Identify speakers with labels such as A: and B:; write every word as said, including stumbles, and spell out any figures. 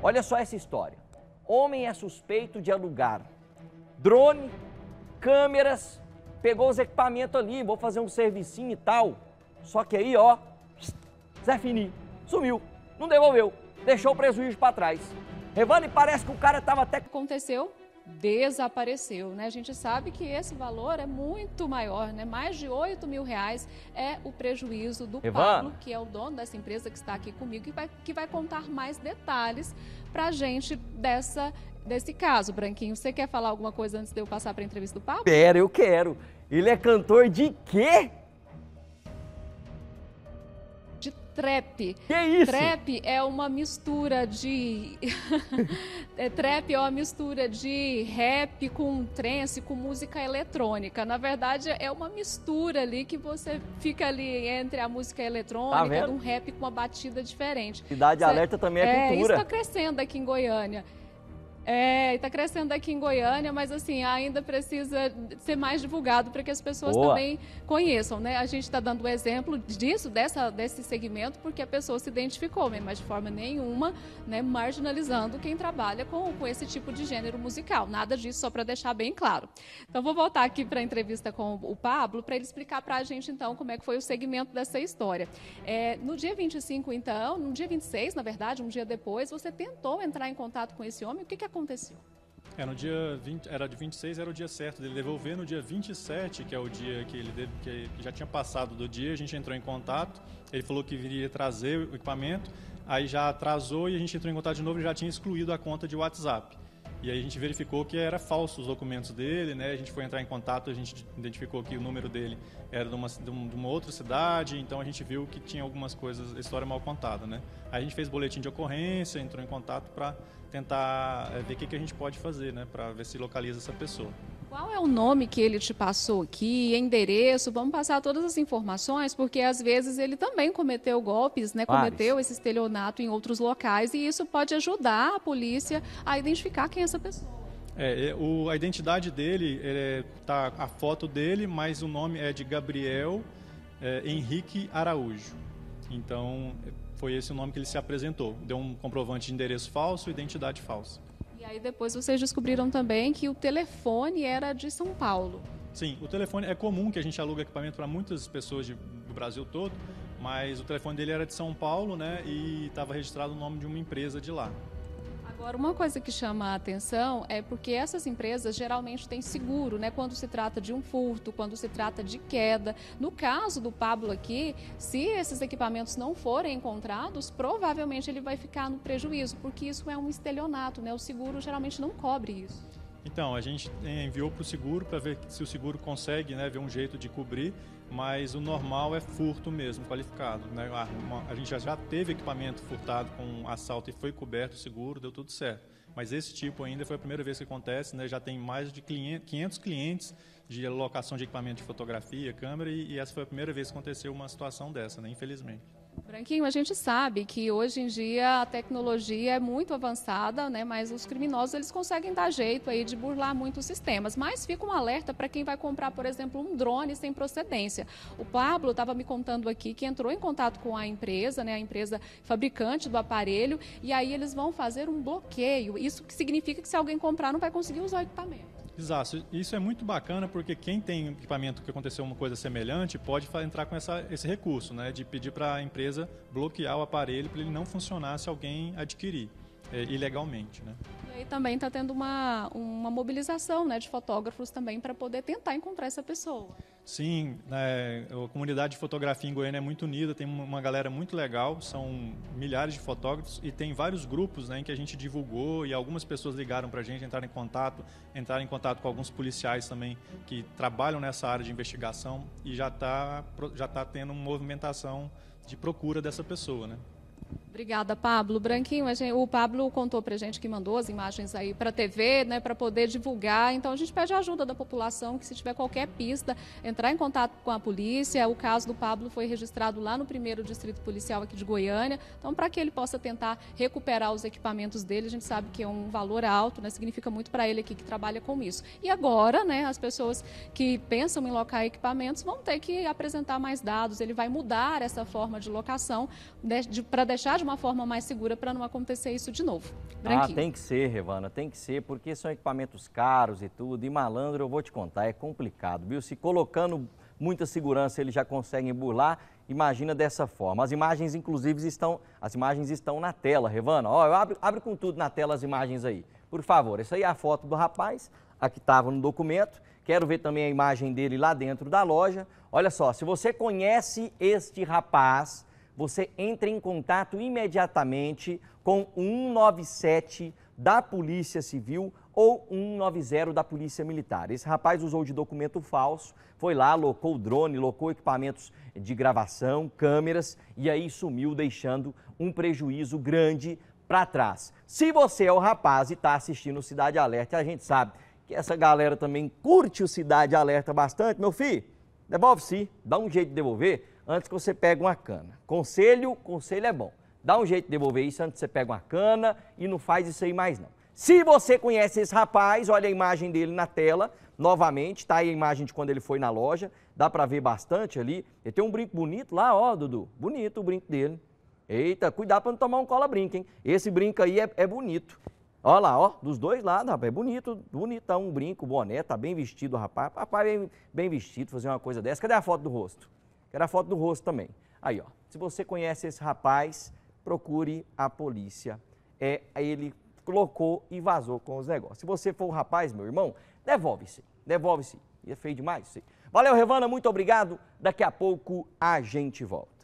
A: Olha só essa história. Homem é suspeito de alugar drone, câmeras, pegou os equipamentos ali, vou fazer um servicinho e tal. Só que aí, ó, Zé Fini, sumiu, não devolveu, deixou o prejuízo para trás. Revane, parece que o cara estava até...
B: Aconteceu, desapareceu, né? A gente sabe que esse valor é muito maior, né? Mais de oito mil reais é o prejuízo do
A: Revane.
B: Pablo, que é o dono dessa empresa que está aqui comigo, que vai, que vai contar mais detalhes para a gente dessa, desse caso. Branquinho, você quer falar alguma coisa antes de eu passar para a entrevista do Pablo?
A: Pera, eu quero. Ele é cantor de quê?
B: De trap.
A: Que isso?
B: Trap é uma mistura de... é, trap é uma mistura de rap com trance, com música eletrônica. Na verdade, é uma mistura ali que você fica ali entre a música eletrônica e um rap com uma batida diferente.
A: Cidade
B: Cê,
A: Alerta também é,
B: é
A: cultura.
B: Isso está crescendo aqui em Goiânia. É, está crescendo aqui em Goiânia, mas assim, ainda precisa ser mais divulgado para que as pessoas
A: Boa.
B: também conheçam, né? A gente está dando o exemplo disso, dessa, desse segmento, porque a pessoa se identificou, mas de forma nenhuma, né, marginalizando quem trabalha com, com esse tipo de gênero musical. Nada disso, só para deixar bem claro. Então, vou voltar aqui para a entrevista com o Pablo, para ele explicar para a gente, então, como é que foi o segmento dessa história. É, no dia vinte e cinco, então, no dia vinte e seis, na verdade, um dia depois, você tentou entrar em contato com esse homem. O que que aconteceu? aconteceu?
C: É, no dia vinte, era de vinte e seis, era o dia certo dele devolver. No dia vinte e sete, que é o dia que ele deve, que já tinha passado do dia, a gente entrou em contato. Ele falou que viria trazer o equipamento, aí já atrasou e a gente entrou em contato de novo e já tinha excluído a conta de WhatsApp. E aí a gente verificou que era falso os documentos dele, né? A gente foi entrar em contato, a gente identificou que o número dele era de uma, de uma outra cidade, então a gente viu que tinha algumas coisas, a história mal contada, né? Aí a gente fez boletim de ocorrência, entrou em contato para tentar é, ver o que, que a gente pode fazer, né? Para ver se localiza essa pessoa.
B: Qual é o nome que ele te passou aqui, endereço? Vamos passar todas as informações, porque às vezes ele também cometeu golpes, né? Cometeu Vários. esse estelionato em outros locais e isso pode ajudar a polícia a identificar quem é essa pessoa.
C: É, o, a identidade dele, é, tá a foto dele, mas o nome é de Gabriel é, Henrique Araújo. Então, foi esse o nome que ele se apresentou. Deu um comprovante de endereço falso, identidade falsa.
B: E aí depois vocês descobriram também que o telefone era de São Paulo.
C: Sim, o telefone é comum que a gente aluga equipamento para muitas pessoas de, do Brasil todo, mas o telefone dele era de São Paulo, né, e estava registrado o nome de uma empresa de lá.
B: Agora, uma coisa que chama a atenção é porque essas empresas geralmente têm seguro, né? Quando se trata de um furto, quando se trata de queda. No caso do Pablo aqui, se esses equipamentos não forem encontrados, provavelmente ele vai ficar no prejuízo, porque isso é um estelionato, né? O seguro geralmente não cobre isso.
C: Então, a gente enviou para o seguro para ver se o seguro consegue, né, ver um jeito de cobrir, mas o normal é furto mesmo, qualificado, né? A, uma, a gente já, já teve equipamento furtado com assalto e foi coberto o seguro, deu tudo certo. Mas esse tipo ainda foi a primeira vez que acontece, né? Já tem mais de quinhentos clientes de locação de equipamento de fotografia, câmera, e, e essa foi a primeira vez que aconteceu uma situação dessa, né? Infelizmente.
B: Branquinho, a gente sabe que hoje em dia a tecnologia é muito avançada, né? Mas os criminosos eles conseguem dar jeito aí de burlar muitos sistemas. Mas fica um alerta para quem vai comprar, por exemplo, um drone sem procedência. O Pablo estava me contando aqui que entrou em contato com a empresa, né? A empresa fabricante do aparelho, e aí eles vão fazer um bloqueio. Isso que significa que se alguém comprar não vai conseguir usar o equipamento.
C: Exato, isso é muito bacana porque quem tem equipamento que aconteceu uma coisa semelhante pode entrar com essa, esse recurso, né, de pedir para a empresa bloquear o aparelho para ele não funcionar se alguém adquirir é, ilegalmente, né.
B: E aí também está tendo uma, uma mobilização, né, de fotógrafos também para poder tentar encontrar essa pessoa.
C: Sim, né, a comunidade de fotografia em Goiânia é muito unida, tem uma galera muito legal, são milhares de fotógrafos e tem vários grupos, né, em que a gente divulgou e algumas pessoas ligaram para a gente, entraram em contato, entraram em contato com alguns policiais também que trabalham nessa área de investigação e já está já tá tendo uma movimentação de procura dessa pessoa, né.
B: Obrigada, Pablo. Branquinho, a gente, o Pablo contou para a gente que mandou as imagens aí para a T V, né, para poder divulgar. Então, a gente pede a ajuda da população, que se tiver qualquer pista, entrar em contato com a polícia. O caso do Pablo foi registrado lá no primeiro Distrito Policial aqui de Goiânia. Então, para que ele possa tentar recuperar os equipamentos dele, a gente sabe que é um valor alto, né, significa muito para ele aqui que trabalha com isso. E agora, né, as pessoas que pensam em locar equipamentos vão ter que apresentar mais dados. Ele vai mudar essa forma de locação, né, de, para deixar deixar de uma forma mais segura para não acontecer isso de novo.
A: Ah, tem que ser, Revana, tem que ser, porque são equipamentos caros e tudo, e malandro, eu vou te contar, é complicado, viu? Se colocando muita segurança eles já conseguem burlar, imagina dessa forma. As imagens, inclusive, estão, as imagens estão na tela, Revana. Ó, eu abro, abre com tudo na tela as imagens aí, por favor. Essa aí é a foto do rapaz, a que estava no documento. Quero ver também a imagem dele lá dentro da loja. Olha só, se você conhece este rapaz, você entra em contato imediatamente com o um nove sete da Polícia Civil ou um nove zero da Polícia Militar. Esse rapaz usou de documento falso, foi lá, locou o drone, locou equipamentos de gravação, câmeras e aí sumiu, deixando um prejuízo grande para trás. Se você é o rapaz e está assistindo o Cidade Alerta, a gente sabe que essa galera também curte o Cidade Alerta bastante, meu filho, devolve-se, dá um jeito de devolver antes que você pegue uma cana. Conselho, conselho é bom. Dá um jeito de devolver isso antes que você pegue uma cana e não faz isso aí mais não. Se você conhece esse rapaz, olha a imagem dele na tela, novamente, tá aí a imagem de quando ele foi na loja, dá pra ver bastante ali. Ele tem um brinco bonito lá, ó, Dudu, bonito o brinco dele. Eita, cuidado pra não tomar um cola-brinco, hein? Esse brinco aí é, é bonito. Olha lá, ó, dos dois lados, rapaz, é bonito, bonitão, um brinco, boné, tá bem vestido o rapaz. Rapaz, bem, bem vestido, fazer uma coisa dessa. Cadê a foto do rosto? Quero a foto do rosto também. Aí, ó, se você conhece esse rapaz, procure a polícia. É, ele colocou e vazou com os negócios. Se você for o rapaz, meu irmão, devolve-se, devolve-se. E é feio demais isso aí. Valeu, Revana, muito obrigado. Daqui a pouco a gente volta.